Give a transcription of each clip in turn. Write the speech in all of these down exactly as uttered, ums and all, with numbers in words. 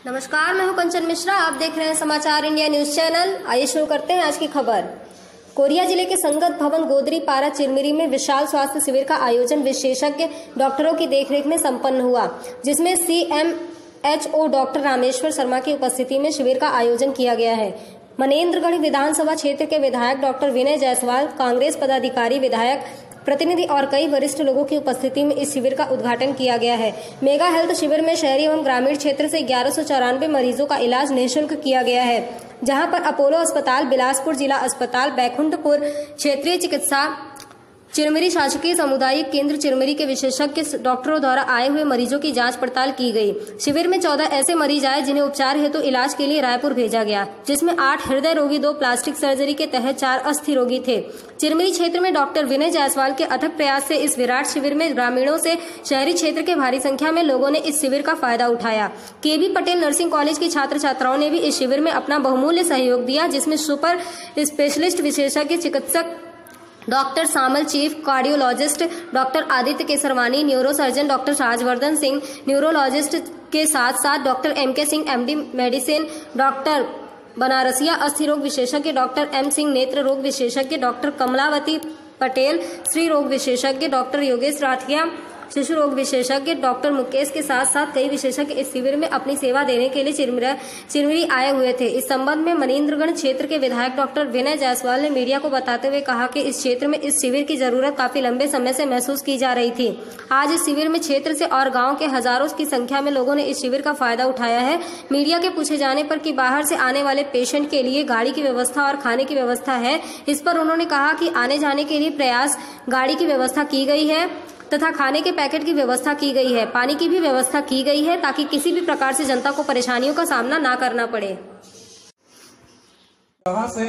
नमस्कार, मैं हूं कंचन मिश्रा। आप देख रहे हैं समाचार इंडिया न्यूज चैनल। आइए शुरू करते हैं आज की खबर। कोरिया जिले के संगत भवन गोदरी पारा चिरमिरी में विशाल स्वास्थ्य शिविर का आयोजन विशेषज्ञ डॉक्टरों की देखरेख में संपन्न हुआ, जिसमें C M H O doctor Rameshwar Sharma की उपस्थिति में शिविर का आयोजन किया गया है। मनेन्द्रगढ़ विधानसभा क्षेत्र के विधायक डॉक्टर विनय जायसवाल, कांग्रेस पदाधिकारी, विधायक प्रतिनिधि और कई वरिष्ठ लोगों की उपस्थिति में इस शिविर का उद्घाटन किया गया है। मेगा हेल्थ शिविर में शहरी एवं ग्रामीण क्षेत्र से ग्यारह सौ चौरानवे मरीजों का इलाज निःशुल्क किया गया है, जहां पर अपोलो अस्पताल, बिलासपुर जिला अस्पताल, बैकुंठपुर क्षेत्रीय चिकित्सा, चिरमिरी शासकीय सामुदायिक केंद्र चिरमिरी के विशेषज्ञ डॉक्टरों द्वारा आए हुए मरीजों की जांच पड़ताल की गई। शिविर में चौदह ऐसे मरीज आए जिन्हें उपचार हेतु इलाज के लिए रायपुर भेजा गया, जिसमें आठ हृदय रोगी, दो प्लास्टिक सर्जरी के तहत चार अस्थि रोगी थे। चिरमिरी क्षेत्र में डॉक्टर विनय जायसवाल के अथक प्रयास से इस विराट शिविर में ग्रामीणों से शहरी क्षेत्र के भारी संख्या में लोगों ने इस शिविर का फायदा उठाया। केबी पटेल नर्सिंग कॉलेज की छात्र छात्राओं ने भी इस शिविर में अपना बहुमूल्य सहयोग दिया, जिसमें सुपर स्पेशलिस्ट विशेषज्ञ चिकित्सक doctor Samal, chief cardiologist doctor Aditya Kesarwani, neuro surgeon doctor Rajvardhan Singh, neurologist के साथ साथ doctor M K Singh M D medicine, doctor Banarasiya अस्थि रोग विशेषज्ञ डॉक्टर एम सिंह, नेत्र रोग विशेषज्ञ डॉक्टर कमलावती पटेल, स्त्री रोग विशेषज्ञ डॉक्टर योगेश राठिया, शिशु रोग विशेषज्ञ डॉक्टर मुकेश के साथ साथ कई विशेषज्ञ इस शिविर में अपनी सेवा देने के लिए चिरमिरी आए हुए थे। इस संबंध में मनेन्द्रगढ़ क्षेत्र के विधायक डॉक्टर विनय जायसवाल ने मीडिया को बताते हुए कहा कि इस क्षेत्र में इस शिविर की जरूरत काफी लंबे समय से महसूस की जा रही थी। आज इस शिविर में क्षेत्र से और गाँव के हजारों की संख्या में लोगों ने इस शिविर का फायदा उठाया है। मीडिया के पूछे जाने पर कि बाहर से आने वाले पेशेंट के लिए गाड़ी की व्यवस्था और खाने की व्यवस्था है, इस पर उन्होंने कहा कि आने जाने के लिए प्रयास गाड़ी की व्यवस्था की गई है तथा खाने के पैकेट की व्यवस्था की गई है, पानी की भी व्यवस्था की गई है, ताकि किसी भी प्रकार से जनता को परेशानियों का सामना ना करना पड़े। कहां से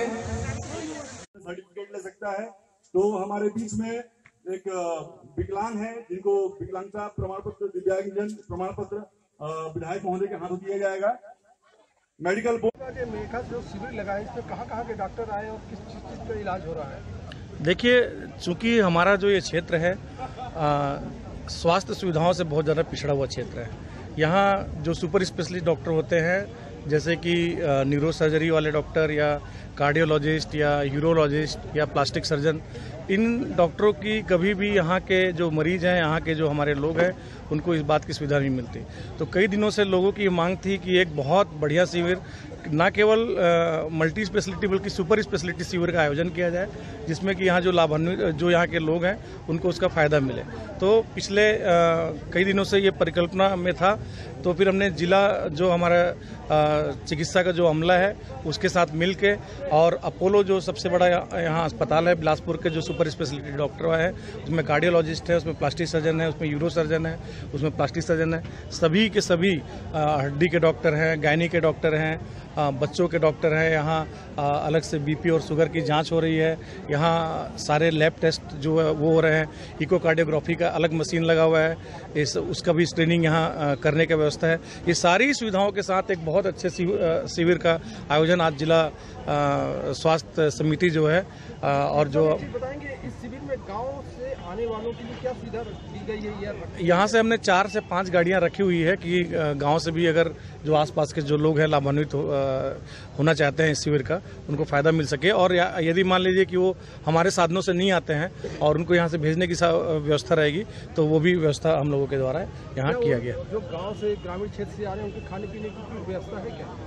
सर्टिफिकेट ले सकता है? तो हमारे बीच में एक विकलांग है, जिनको विकलांगता प्रमाण पत्र, दिव्यांगजन प्रमाण पत्र विधायक महोदय के हाथों दिया जाएगा। मेडिकल बोर्ड का मेघा जो शिविर लगा है, इसमें कहाँ कहाँ के डॉक्टर आए और किस चीज का इलाज हो रहा है? देखिए, चूंकि हमारा जो ये क्षेत्र है स्वास्थ्य सुविधाओं से बहुत ज़्यादा पिछड़ा हुआ क्षेत्र है। यहाँ जो सुपर स्पेशलिस्ट डॉक्टर होते हैं, जैसे कि न्यूरो सर्जरी वाले डॉक्टर या कार्डियोलॉजिस्ट या यूरोलॉजिस्ट या प्लास्टिक सर्जन, इन डॉक्टरों की कभी भी यहाँ के जो मरीज हैं, यहाँ के जो हमारे लोग हैं, उनको इस बात की सुविधा नहीं मिलती। तो कई दिनों से लोगों की मांग थी कि एक बहुत बढ़िया शिविर, न केवल मल्टी स्पेशलिटी बल्कि सुपर स्पेशलिटी शिविर का आयोजन किया जाए, जिसमें कि यहाँ जो लाभान्वित जो यहाँ के लोग हैं उनको उसका फ़ायदा मिले। तो पिछले आ, कई दिनों से ये परिकल्पना में था। तो फिर हमने जिला जो हमारा चिकित्सा का जो अमला है उसके साथ मिल के, और अपोलो जो सबसे बड़ा यहाँ अस्पताल है बिलासपुर के, जो सुपर स्पेशलिटी डॉक्टर है, उसमें कार्डियोलॉजिस्ट है, उसमें प्लास्टिक सर्जन है, उसमें यूरो सर्जन है, उसमें प्लास्टिक सर्जन है, सभी के सभी हड्डी के डॉक्टर हैं, गायनी के डॉक्टर हैं, बच्चों के डॉक्टर हैं। यहाँ अलग से बीपी और शुगर की जांच हो रही है। यहाँ सारे लैब टेस्ट जो है वो हो रहे हैं। इकोकार्डियोग्राफी का अलग मशीन लगा हुआ है, इस उसका भी स्क्रीनिंग यहाँ करने की व्यवस्था है। ये सारी सुविधाओं के साथ एक बहुत अच्छे शिविर का आयोजन आज जिला स्वास्थ्य समिति जो है और जो बताएंगे, इस शिविर में गाँव से आने वालों के लिए क्या सुविधा दी गई है? यहाँ से हमने चार से पाँच गाड़ियाँ रखी हुई है कि गाँव से भी अगर जो आसपास के जो लोग हैं लाभान्वित हो, होना चाहते हैं इस शिविर का, उनको फ़ायदा मिल सके। और यदि मान लीजिए कि वो हमारे साधनों से नहीं आते हैं और उनको यहाँ से भेजने की व्यवस्था रहेगी, तो वो भी व्यवस्था हम लोगों के द्वारा यहाँ किया गया। जो गाँव से ग्रामीण क्षेत्र से आ रहे हैं उनके खाने पीने की व्यवस्था है क्या?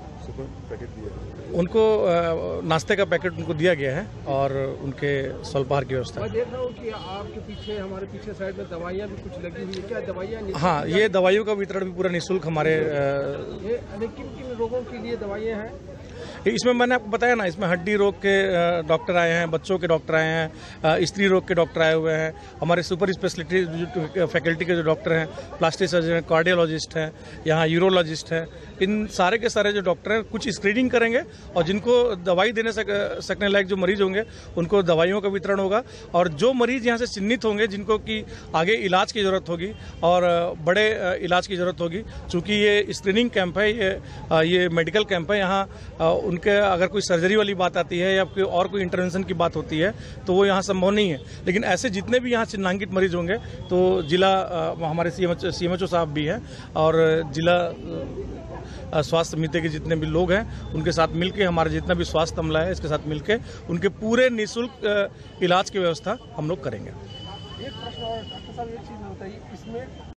पैकेट दिया उनको नाश्ते का पैकेट उनको दिया गया है और उनके स्वल्पहार की व्यवस्था। मैं देख रहा हूँ कि आपके पीछे, हमारे पीछे साइड में दवाइयाँ भी कुछ लगी हुई है, क्या दवाइयाँ? हाँ, ये दवाइयों का वितरण भी पूरा निःशुल्क हमारे। ये किन किन रोगों के लिए दवाइयाँ हैं? इसमें मैंने आपको बताया ना, इसमें हड्डी रोग के डॉक्टर आए हैं, बच्चों के डॉक्टर आए हैं, स्त्री रोग के डॉक्टर आए हुए हैं, हमारे सुपर स्पेशलिटी फैकल्टी के जो डॉक्टर हैं, प्लास्टिक सर्जन हैं, कार्डियोलॉजिस्ट हैं, यहाँ यूरोलॉजिस्ट हैं। इन सारे के सारे जो डॉक्टर हैं कुछ स्क्रीनिंग करेंगे और जिनको दवाई देने सक, सकने लायक जो मरीज होंगे उनको दवाइयों का वितरण होगा। और जो मरीज यहाँ से चिन्हित होंगे, जिनको कि आगे इलाज की ज़रूरत होगी और बड़े इलाज की ज़रूरत होगी, चूँकि ये स्क्रीनिंग कैंप है, ये ये मेडिकल कैंप है, यहाँ उनके अगर कोई सर्जरी वाली बात आती है या कोई और कोई इंटरवेंशन की बात होती है तो वो यहाँ संभव नहीं है। लेकिन ऐसे जितने भी यहाँ चिन्हांकित मरीज होंगे तो जिला हमारे सी एम एच ओ साहब भी हैं और जिला स्वास्थ्य समिति के जितने भी लोग हैं उनके साथ मिलकर, हमारा जितना भी स्वास्थ्य अमला है इसके साथ मिलकर उनके पूरे निःशुल्क इलाज की व्यवस्था हम लोग करेंगे। एक प्रश्न और डॉक्टर साहब, एक चीज बताइए, इसमें